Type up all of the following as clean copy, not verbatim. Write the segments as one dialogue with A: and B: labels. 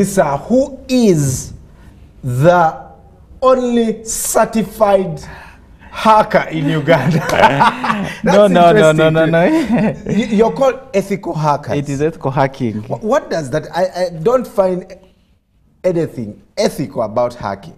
A: Pisa, who is the only certified hacker in Uganda?
B: No.
A: You're called ethical hackers.
B: It is ethical hacking.
A: What does that? I don't find anything ethical about hacking.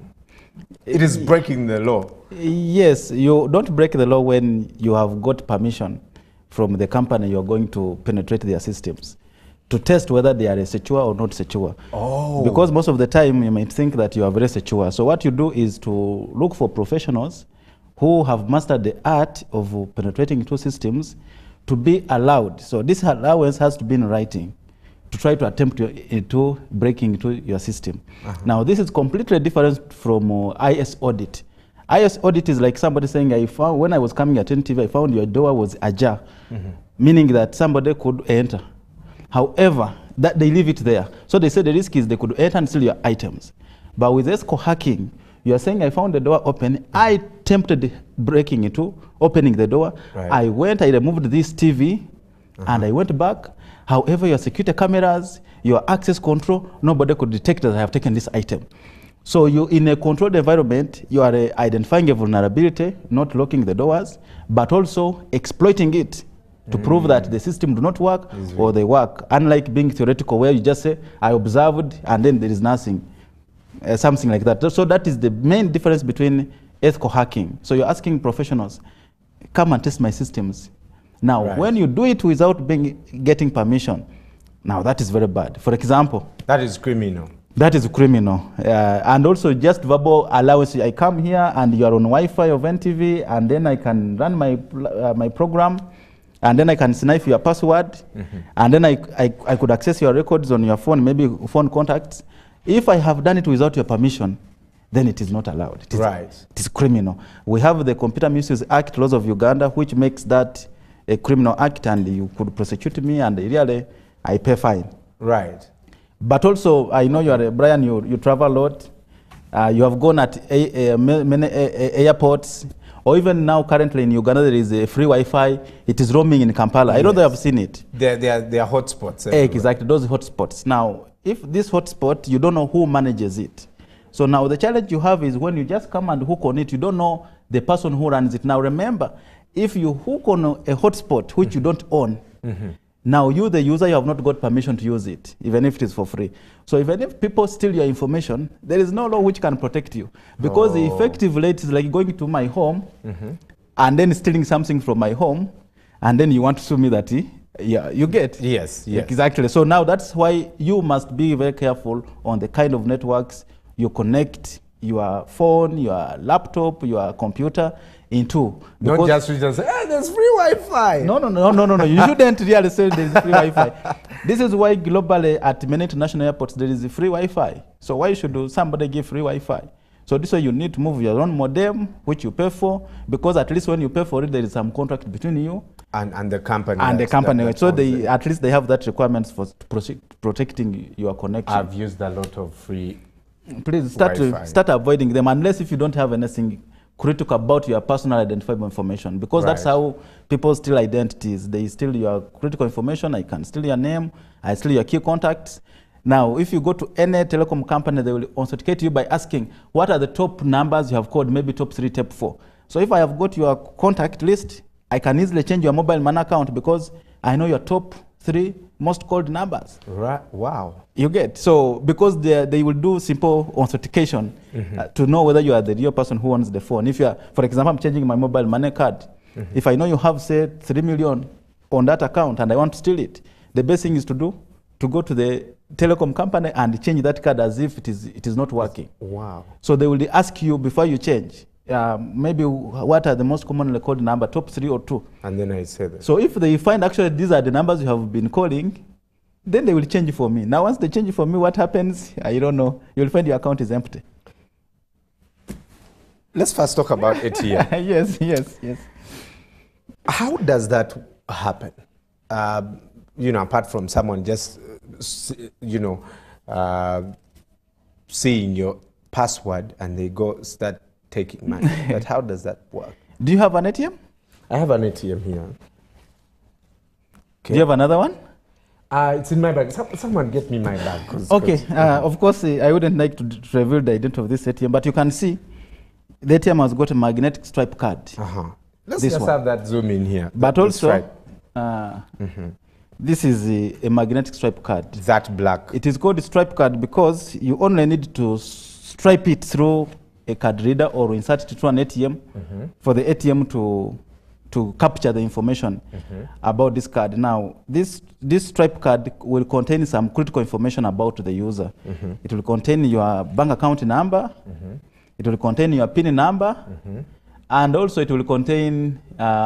A: It is breaking the law.
B: Yes, you don't break the law when you have got permission from the company you're going to penetrate their systems to test whether they are secure or not secure.
A: Oh.
B: Because most of the time you might think that you are very secure. So what you do is to look for professionals who have mastered the art of penetrating into systems to be allowed. So this allowance has to be in writing to try to attempt to breaking into your system. Now this is completely different from IS audit. IS audit is like somebody saying, I found, when I was coming at NTV, I found your door was ajar, meaning that somebody could enter. However, that they leave it there. So they say the risk is they could enter and steal your items. But with ESCO hacking, you are saying I found the door open, I attempted breaking into, opening the door,
A: right.
B: I went, I removed this TV, and I went back. However, your security cameras, your access control, nobody could detect that I have taken this item. So you, in a controlled environment, you are identifying a vulnerability, not locking the doors, but also exploiting it to prove that the system do not work or they work. Unlike being theoretical, where you just say, I observed, and then there is nothing, something like that. So that is the main difference between ethical hacking. So you're asking professionals, come and test my systems. Now, when you do it without getting permission, now that is very bad. For example,
A: that is criminal.
B: That is criminal. And also just verbal allowance. I come here and you are on Wi-Fi of NTV, and then I can run my my program, and then I can sniff your password, and then I could access your records on your phone, maybe phone contacts. If I have done it without your permission, then it is not allowed. It is, it is criminal. We have the Computer Misuse Act, laws of Uganda, which makes that a criminal act, and you could prosecute me, and really I pay fine.
A: Right.
B: But also, I know you are Brian. You travel a lot. You have gone at many airports, or even now currently in Uganda there is a free Wi-Fi. It is roaming in Kampala. I know they have seen it.
A: They are hotspots.
B: Exactly, those hotspots. Now, if this hotspot, you don't know who manages it. So now the challenge you have is when you just come and hook on it, you don't know the person who runs it. Now remember, if you hook on a hotspot which you don't own, now you, the user, you have not got permission to use it, even if it is for free. So even if people steal your information, there is no law which can protect you. Because the effective rate is like going to my home and then stealing something from my home, and then you want to sue me that, yeah, you get.
A: Yes.
B: Exactly. So now that's why you must be very careful on the kind of networks you connect your phone, your laptop, your computer into.
A: Not just say, hey, there's free Wi-Fi.
B: No. You shouldn't really say there's free Wi-Fi. This is why globally at many international airports there is free Wi-Fi. So why should somebody give free Wi-Fi? So this way you need to move your own modem, which you pay for, because at least when you pay for it, there is some contract between you
A: and the company.
B: And the company. So they at least they have that requirements for protecting your connection.
A: I've used a lot of free.
B: Please start avoiding them, unless if you don't have anything critical about your personal identifiable information, because that's how people steal identities. They steal your critical information. I can steal your name. I steal your key contacts. Now, if you go to any telecom company, they will authenticate you by asking, what are the top numbers you have called, maybe top 3, top 4. So if I have got your contact list, I can easily change your mobile money account because I know your top 3 most called numbers.
A: Right. Wow.
B: You get. So because they will do simple authentication to know whether you are the real person who owns the phone. If you are, for example, I'm changing my mobile money card. If I know you have, say, 3 million on that account and I want to steal it, the best thing is to do, to go to the telecom company and change that card as if it is not working.
A: Wow.
B: So they will ask you before you change, maybe what are the most commonly called number, top 3 or 2. And then I say that. So if they find actually these are the numbers you have been calling, then they will change for me. Now once they change for me, what happens? I don't know. You'll find your account is empty.
A: Let's first talk about ATM.
B: Yes.
A: How does that happen? Apart from someone just, seeing your password and they go start taking money. But how does that work?
B: Do you have an ATM?
A: I have an ATM here.
B: Okay. Do you have another one?
A: It's in my bag. Someone get me my bag.
B: Okay, of course, I wouldn't like to reveal the identity of this ATM, but you can see the ATM has got a magnetic stripe card.
A: Let's
B: This
A: just
B: one.
A: have that zoom in here.
B: But
A: The
B: also,
A: stripe.
B: this is a magnetic stripe card.
A: That black.
B: It is called a stripe card because you only need to stripe it through a card reader or insert it through an ATM for the ATM to capture the information about this card. Now, this stripe card will contain some critical information about the user. It will contain your bank account number, it will contain your PIN number, and also it will contain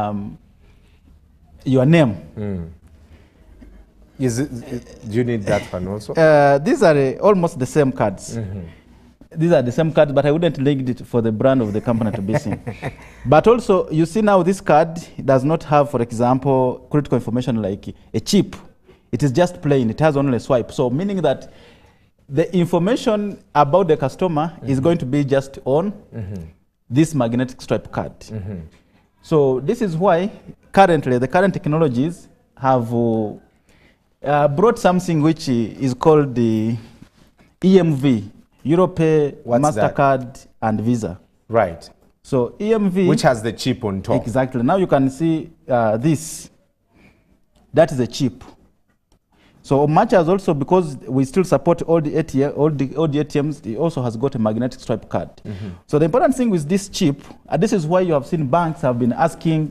B: your name.
A: Do you need that one also?
B: These are almost the same cards. These are the same cards, but I wouldn't link it for the brand of the company to be seen. But also, you see now this card does not have, for example, critical information like a chip. It is just plain. It has only a swipe. So meaning that the information about the customer is going to be just on this magnetic stripe card. So this is why currently the current technologies have brought something which is called the EMV, Europay, MasterCard, and Visa.
A: Right.
B: So EMV,
A: which has the chip on top.
B: Exactly. Now you can see this. That is a chip. So much as also, because we still support all the ATMs, it also has got a magnetic stripe card. So the important thing with this chip, and this is why you have seen banks have been asking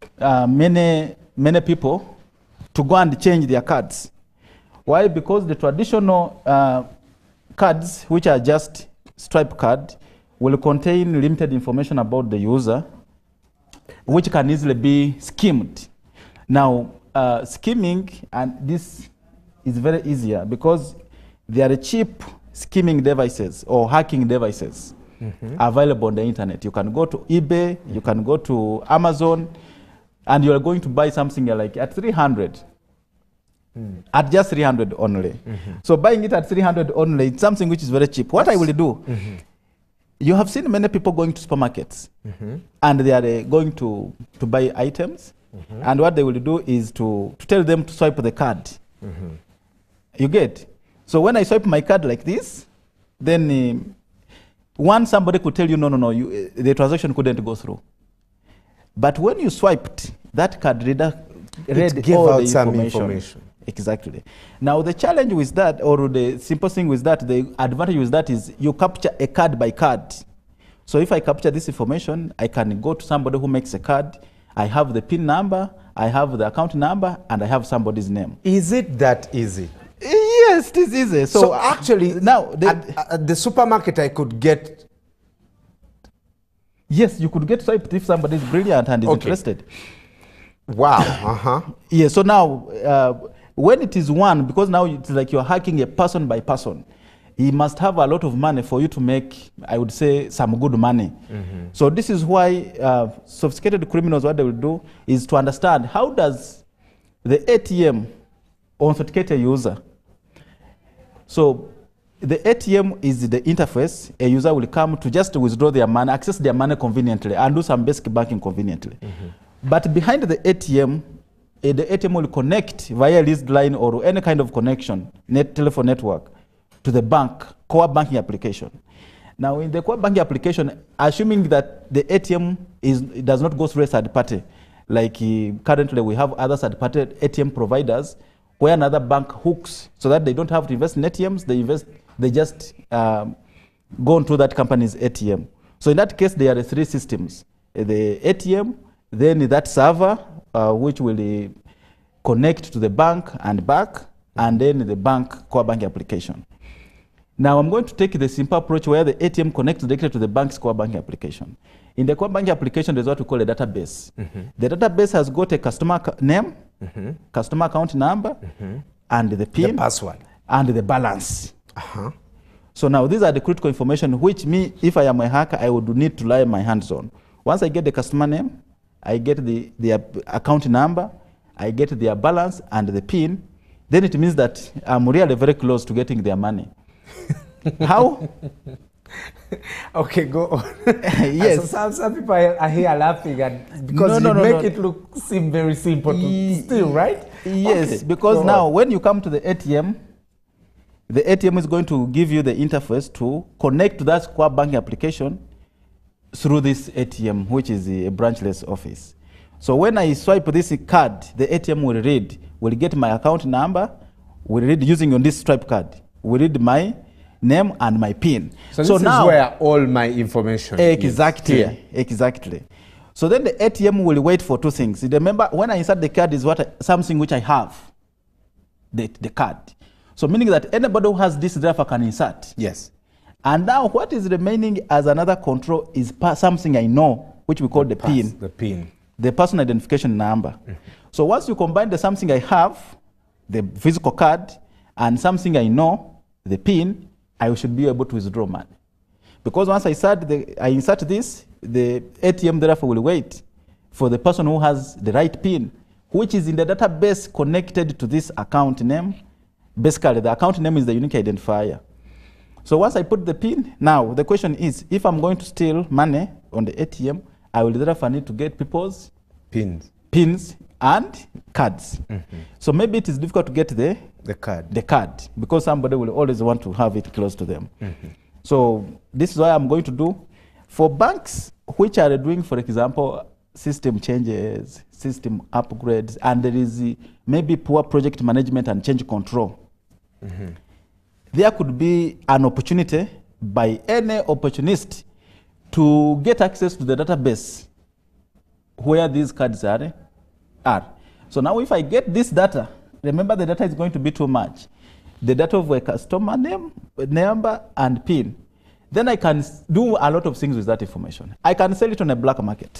B: many people to go and change their cards. Why? Because the traditional cards, which are just stripe card, will contain limited information about the user, which can easily be skimmed. Now, skimming, and this is very easier because there are cheap skimming devices or hacking devices available on the internet. You can go to eBay, you can go to Amazon, and you're going to buy something like at 300. At just 300 only. So buying it at 300 only, it's something which is very cheap. What I will do, you have seen many people going to supermarkets and they are going to buy items, and what they will do is to tell them to swipe the card. You get? So when I swipe my card like this, then somebody could tell you, no, the transaction couldn't go through. But when you swiped, that card reader read all the information. Exactly. Now the challenge with that, or the simple thing with that, the advantage with that is you capture a card by card. So if I capture this information, I can go to somebody who makes a card. I have the PIN number, I have the account number, and I have somebody's name.
A: Is it that easy?
B: Yes, it is easy.
A: So actually,
B: now
A: at the supermarket, I could get.
B: Yes, you could get swiped if somebody is brilliant and is interested.
A: Wow.
B: Yeah. So now, when it is one, because now it's like you're hacking a person by person, he must have a lot of money for you to make, I would say, some good money. So this is why sophisticated criminals, what they will do is to understand how does the ATM authenticate a user. So the ATM is the interface. A user will come to just withdraw their money, access their money conveniently, and do some basic banking conveniently. But behind the ATM will connect via leased line or any kind of connection, telephone network, to the bank, core banking application. Now, in the core banking application, assuming that the ATM does not go through a third party, like currently we have other third party ATM providers where another bank hooks so that they don't have to invest in ATMs, they just go onto that company's ATM. So in that case, there are three systems: the ATM, then that server, which will connect to the bank and back, and then the bank core banking application. Now I'm going to take the simple approach where the ATM connects directly to the bank's core banking application. In the core banking application, there's what we call a database. The database has got a customer name, customer account number, and the PIN,
A: the password,
B: and the balance. So now these are the critical information which if I am a hacker, I would need to lay my hands on. Once I get the customer name, I get their account number, I get their balance and the PIN, then it means that I'm really very close to getting their money. How?
A: Okay, go on.
B: Yes.
A: So some people are here laughing and because you make it seem very simple to steal, right?
B: Yes,
A: Okay,
B: because
A: go
B: now
A: on.
B: when you come to the ATM is going to give you the interface to connect to that Square banking application through this ATM, which is a branchless office. So when I swipe this card, the ATM will get my account number, will read using on this swipe card, will read my name and my PIN.
A: So this
B: now,
A: is where all my information is.
B: Exactly. So then the ATM will wait for two things. Remember, when I insert the card is something which I have, the card. So meaning that anybody who has this driver can insert.
A: Yes.
B: And now what is remaining as another control is something I know, which we call the PIN.
A: The PIN.
B: The personal identification number. So once you combine the something I have, the physical card, and something I know, the PIN, I should be able to withdraw money. Because once I insert this, the ATM therefore will wait for the person who has the right PIN, which is in the database connected to this account name. Basically, the account name is the unique identifier. So once I put the PIN, now the question is, if I'm going to steal money on the ATM, I will therefore need to get people's pins and cards. So maybe it is difficult to get the card because somebody will always want to have it close to them. So this is what I'm going to do. For banks which are doing, for example, system changes, system upgrades, and there is maybe poor project management and change control, there could be an opportunity by any opportunist to get access to the database where these cards are. So now if I get this data, remember the data is going to be too much. The data of a customer name, number, and PIN. Then I can do a lot of things with that information. I can sell it on a black market.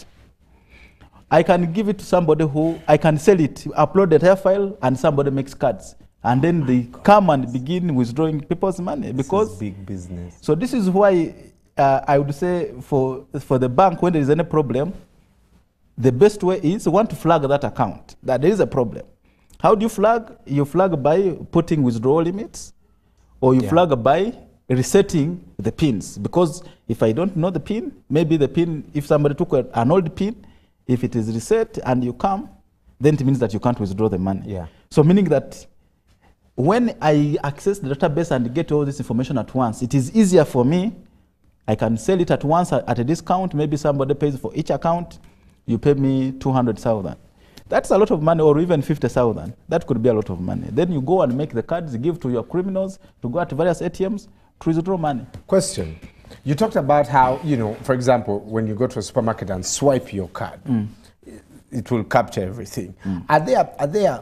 B: I can give it to somebody who, I can sell it, upload the entire file, and somebody makes cards. And then they come and begin withdrawing people's money because
A: this is big business. So
B: this is why I would say for the bank, when there is any problem, the best way is you want to flag that account, that there is a problem. How do you flag? You flag by putting withdrawal limits, or you flag by resetting the pins. Because if I don't know the pin, maybe the pin, if somebody took an old pin, if it is reset and you come, then it means that you can't withdraw the money.
A: Yeah.
B: So meaning that when I access the database and get all this information at once, it is easier for me. I can sell it at once at a discount. Maybe somebody pays for each account. You pay me 200,000. That's a lot of money, or even 50,000. That could be a lot of money. Then you go and make the cards, give to your criminals to go at various ATMs to withdraw money.
A: Question. You talked about how, for example, when you go to a supermarket and swipe your card, it will capture everything. Are there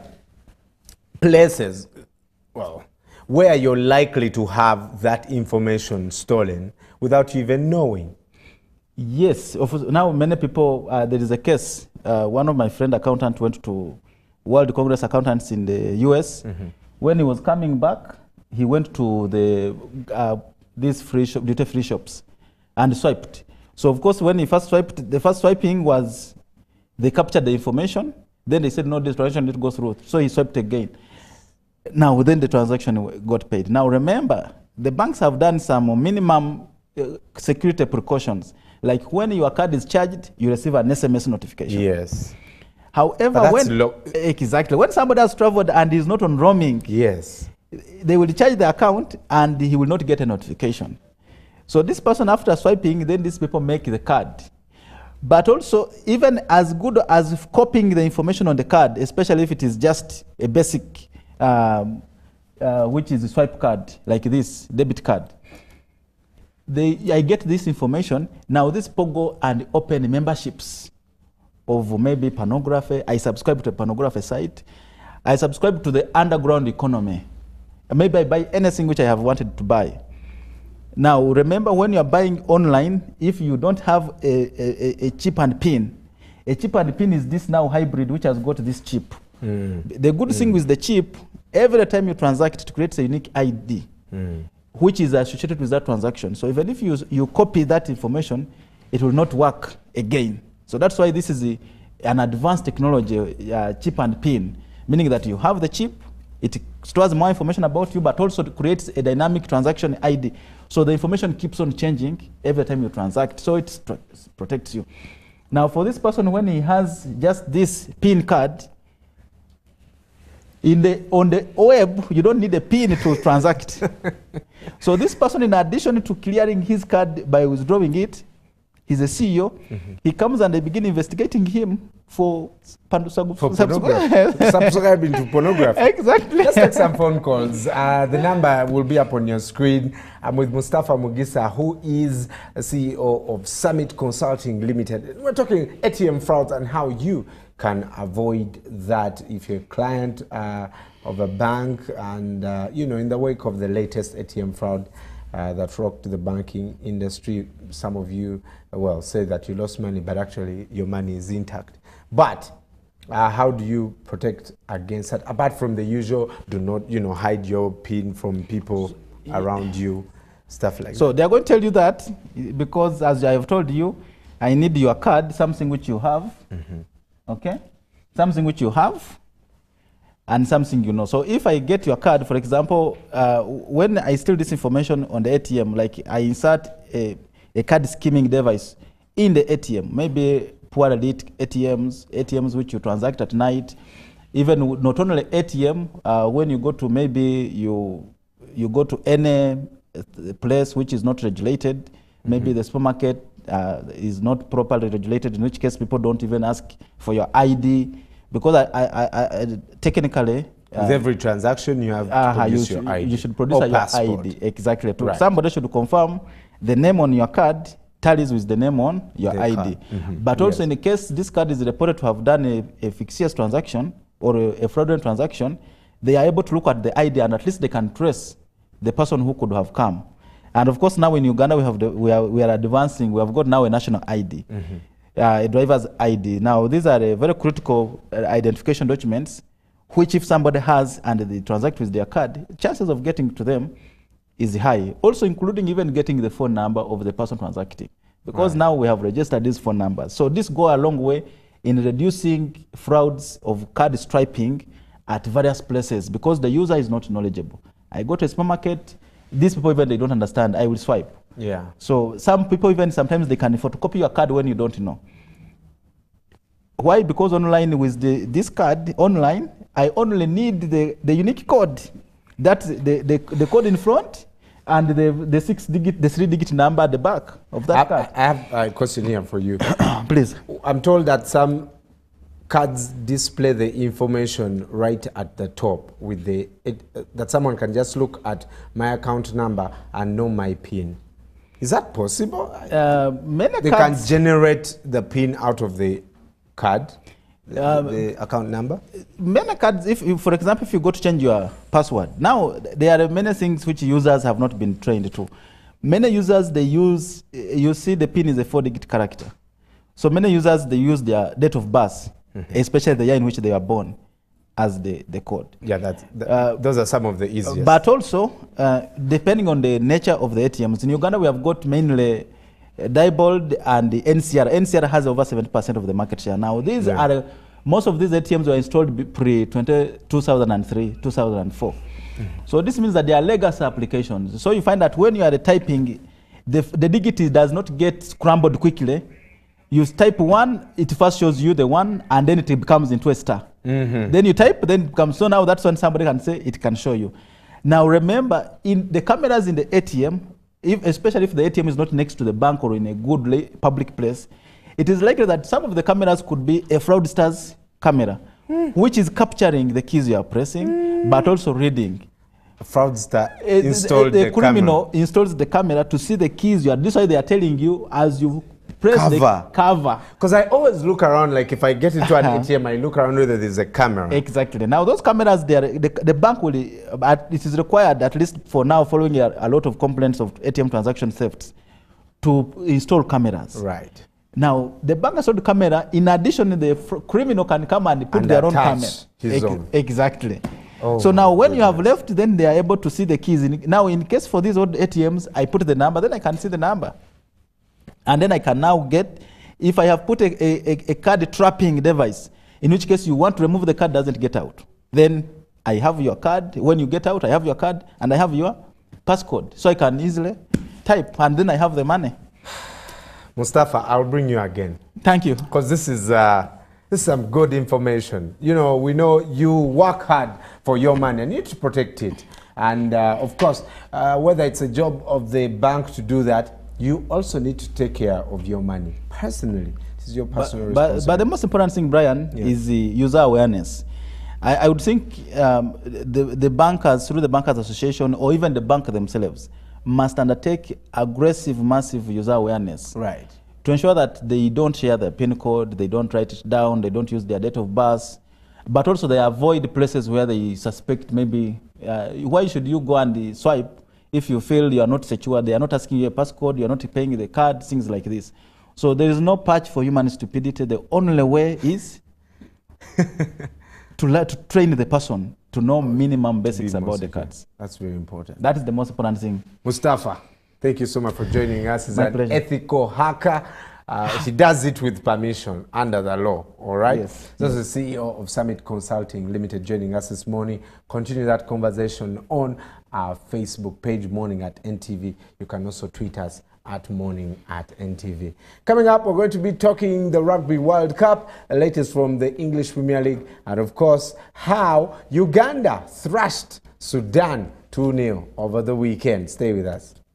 A: places, where you're likely to have that information stolen without you even knowing?
B: Yes. Now many people, there is a case. One of my friend accountant went to World Congress Accountants in the US. When he was coming back, he went to these duty-free shops and swiped. So of course, when he first swiped, the first swiping was, they captured the information. Then they said, no, this transaction didn't go through. So he swiped again. Now, then the transaction got paid. Now remember, the banks have done some minimum security precautions. Like when your card is charged, you receive an SMS notification.
A: Yes.
B: However, when somebody has traveled and is not on roaming,
A: yes,
B: they will charge the account and he will not get a notification. So this person, after swiping, then these people make the card. But also, even as good as copying the information on the card, especially if it is just a basic, which is a swipe card, like this, debit card. I get this information. Now these people go and open memberships of maybe pornography. I subscribe to a pornography site. I subscribe to the underground economy. Maybe I buy anything which I have wanted to buy. Now remember, when you are buying online, if you don't have a chip and pin, a chip and pin is this now hybrid which has got this chip. The good thing with the chip, every time you transact, it creates a unique ID. Which is associated with that transaction. So even if you copy that information, it will not work again. So that's why this is an advanced technology, chip and pin, meaning that you have the chip, it stores more information about you, but also creates a dynamic transaction ID. So the information keeps on changing every time you transact. So it protects you. Now for this person, when he has just this PIN card, on the web, you don't need a PIN to transact. So this person, in addition to clearing his card by withdrawing it, he's a CEO. He comes and they begin investigating him for
A: subscribing to pornography.
B: Exactly.
A: Let's take some phone calls. The number will be up on your screen. I'm with Mustafa Mugisa, who is a CEO of Summit Consulting Limited. We're talking ATM frauds and how you can avoid that if you're a client of a bank and, in the wake of the latest ATM fraud that rocked the banking industry. Some of you, say that you lost money, but actually your money is intact. But how do you protect against that? Apart from the usual, do not, hide your PIN from people around you, stuff like that.
B: So they're going to tell you that because, as I have told you, I need your card, something which you have. Okay? Something which you have and something you know. So if I get your card, for example, when I steal this information on the ATM, like I insert a card skimming device in the ATM, maybe poorly lit ATMs which you transact at night, even not only ATM, when you go to maybe you go to any place which is not regulated, maybe the supermarket is not properly regulated, in which case people don't even ask for your ID, because I technically
A: with every transaction you have to produce your ID.
B: You should produce your ID. Exactly. Right. Somebody should confirm the name on your card tallies with the name on your ID. But also in the case this card is reported to have done a fictitious transaction or a fraudulent transaction, they are able to look at the ID and at least they can trace the person who could have come. And of course, now in Uganda, we are advancing. We have got now a national ID, a driver's ID. Now, these are very critical identification documents, which if somebody has and they transact with their card, chances of getting to them is high. Also including even getting the phone number of the person transacting. Because now we have registered these phone numbers. So this goes a long way in reducing frauds of card striping at various places because the user is not knowledgeable. I go to a supermarket, these people even they don't understand, I will swipe.
A: Yeah.
B: So some people even sometimes they can photocopy your card when you don't know. Why? Because online with this card online, I only need the unique code. That's the code in front and the 3-digit number at the back of that card.
A: I have a question here for you.
B: Please.
A: I'm told that some cards display the information right at the top with that someone can just look at my account number and know my PIN. Is that possible? They can generate the PIN out of the card, the account number?
B: Many cards, for example, if you go to change your password, now there are many things which users have not been trained to. Many users, they use, you see the PIN is a 4-digit character. So many users, they use their date of birth, especially the year in which they were born, as the code.
A: Yeah, those are some of the easiest.
B: But also, depending on the nature of the ATMs, in Uganda we have got mainly Diebold and the NCR. NCR has over 70% of the market share. Now, these are most of these ATMs were installed pre-2003, 2004. So this means that they are legacy applications. So you find that when you are typing, the digit does not get scrambled quickly. You type 1, it first shows you the 1, and then it becomes into a star. Then you type, then it becomes, so now that's when somebody can say it can show you. Now remember, in the cameras in the ATM, especially if the ATM is not next to the bank or in a good public place, it is likely that some of the cameras could be a fraudster's camera, which is capturing the keys you are pressing, but also reading.
A: A fraudster installed the
B: criminal
A: camera.
B: installs the camera to see the keys you are. This is why they are telling you as you press the cover. Because
A: I always look around, like if I get into an ATM, I look around whether there's a camera.
B: Exactly. Now those cameras, the bank will, it is required, at least for now, following a lot of complaints of ATM transaction thefts, to install cameras.
A: Right.
B: Now, the bank installed camera, in addition, the criminal can come and put their own camera.
A: His own.
B: Exactly. Oh, so now when you have left, then they are able to see the keys. Now, in case for these old ATMs, I put the number, then I can see the number. And then I can now get, if I have put a card trapping device, in which case you want to remove the card, doesn't get out, then I have your card. When you get out, I have your card, and I have your passcode. So I can easily type, and then I have the money.
A: Mustafa, I'll bring you again.
B: Thank you.
A: Because this is some good information. You know, we know you work hard for your money and you need to protect it. And of course, whether it's a job of the bank to do that, you also need to take care of your money personally. This is your personal responsibility.
B: But the most important thing, Brian, is the user awareness. I would think the bankers, through the Bankers Association, or even the bank themselves, must undertake aggressive, massive user awareness.
A: Right.
B: To ensure that they don't share their PIN code, they don't write it down, they don't use their date of birth, but also they avoid places where they suspect maybe, why should you go and swipe if you feel you are not secure, they are not asking you a passcode, you are not paying the card, things like this. So there is no patch for human stupidity. The only way is to train the person to know minimum basics about the cards.
A: That's very important.
B: That is the most important thing.
A: Mustafa, thank you so much for joining us. He's
B: My
A: an
B: pleasure.
A: ethical hacker. He does it with permission under the law, all right?
B: Yes.
A: This is the CEO of Summit Consulting Limited joining us this morning. Continue that conversation on our Facebook page, Morning at NTV. You can also tweet us at Morning at NTV. Coming up, we're going to be talking the Rugby World Cup, the latest from the English Premier League, and of course, how Uganda thrashed Sudan 2-0 over the weekend. Stay with us.